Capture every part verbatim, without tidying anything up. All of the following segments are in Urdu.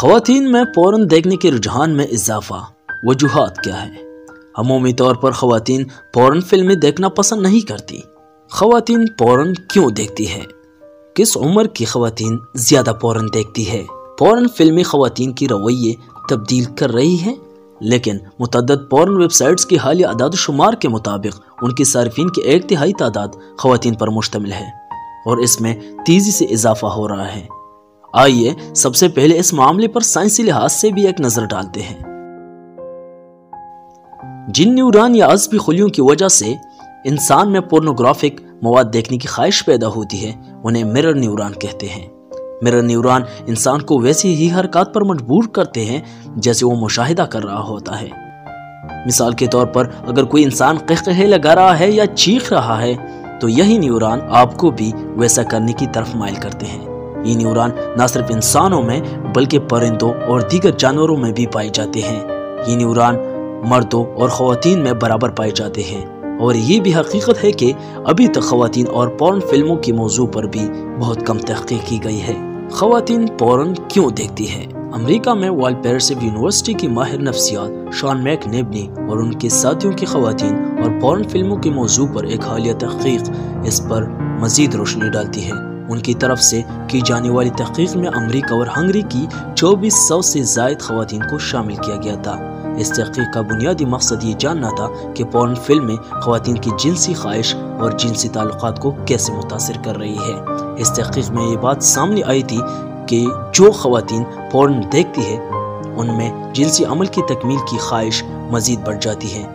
خواتین میں پورن دیکھنے کے رجحان میں اضافہ، وجوہات کیا ہے؟ عمومی طور پر خواتین پورن فلمیں دیکھنا پسند نہیں کرتی۔ خواتین پورن کیوں دیکھتی ہے؟ کس عمر کی خواتین زیادہ پورن دیکھتی ہے؟ پورن فلمیں خواتین کی رویے تبدیل کر رہی ہیں، لیکن متعدد پورن ویب سائٹس کی حالیہ اعداد و شمار کے مطابق ان کی صارفین کی ایک تہائی تعداد خواتین پر مشتمل ہے اور اس میں تیزی سے اضافہ ہو رہا ہے۔ آئیے سب سے پہلے اس معاملے پر سائنسی لحاظ سے بھی ایک نظر ڈالتے ہیں۔ جن نیورون یا عصبی خلیوں کی وجہ سے انسان میں پورنوگرافک مواد دیکھنے کی خواہش پیدا ہوتی ہے انہیں مرر نیورون کہتے ہیں۔ مرر نیورون انسان کو ویسی ہی حرکات پر مجبور کرتے ہیں جیسے وہ مشاہدہ کر رہا ہوتا ہے۔ مثال کے طور پر اگر کوئی انسان قہقہے لگا رہا ہے یا چیخ رہا ہے تو یہی نیورون آپ کو بھی ویسا کرنے کی طرف مائل کرتے ہیں۔ یہ نیورون نہ صرف انسانوں میں بلکہ پرندوں اور دیگر جانوروں میں بھی پائے جاتے ہیں۔ یہ نیورون مردوں اور خواتین میں برابر پائے جاتے ہیں، اور یہ بھی حقیقت ہے کہ ابھی تک خواتین اور پورن فلموں کی موضوع پر بھی بہت کم تحقیق کی گئی ہے۔ خواتین پورن کیوں دیکھتی ہے؟ امریکہ میں والپیرسیو یونیورسٹی کی ماہر نفسیات شان میک نیبنی اور ان کے ساتھیوں کی خواتین اور پورن فلموں کے موضوع پر ایک حالیہ تحقیق اس پر مزید روشنی ڈالتی ہے۔ ان کی طرف سے کی جانے والی تحقیق میں امریکہ اور ہنگری کی چوبیس سو سے زائد خواتین کو شامل کیا گیا تھا۔ اس تحقیق کا بنیادی مقصد یہ جاننا تھا کہ پورن فلمیں خواتین کی جنسی خواہش اور جنسی تعلقات کو کیسے متاثر کر رہی ہے۔ اس تحقیق میں یہ بات سامنے آئی تھی کہ جو خواتین پورن دیکھتی ہے ان میں جنسی عمل کی تکمیل کی خواہش مزید بڑھ جاتی ہے،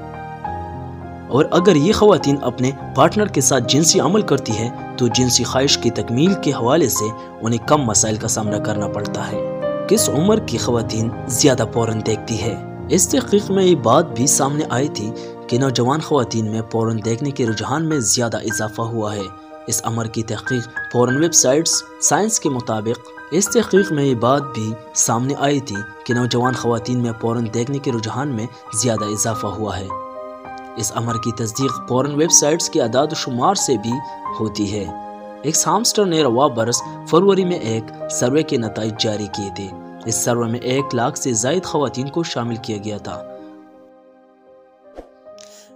اور اگر یہ خواتین اپنے پارٹنر کے ساتھ جنسی عمل کرتی ہے تو جنسی خواہش کی تکمیل کے حوالے سے انہیں کم مسائل کا سامنا کرنا پڑتا ہے۔ کس عمر کی خواتین زیادہ پورن دیکھتی ہے؟ اس تحقیق میں یہ بات بھی سامنے آئی تھی کہ نوجوان خواتین میں پورن دیکھنے کے رجحان میں زیادہ اضافہ ہوا ہے۔ اس امر کی تحقیق پورن ویب سائٹس سائنس کے مطابق اس تحقیق میں یہ بات بھی سامنے آئی تھی کہ نوجوان خواتین میں پورن دیکھنے کے رجحان میں زیادہ اضافہ ہوا ہے۔ اس امر کی تصدیق پورن ویب سائٹس کے اعداد و شمار سے بھی ہوتی ہے۔ ایک ہامسٹر نے رواں برس فروری میں ایک سروے کے نتائج جاری کیے تھے۔ اس سروے میں ایک لاکھ سے زائد خواتین کو شامل کیا گیا تھا۔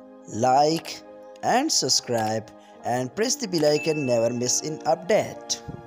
Like and subscribe and press the bell icon, never miss an update.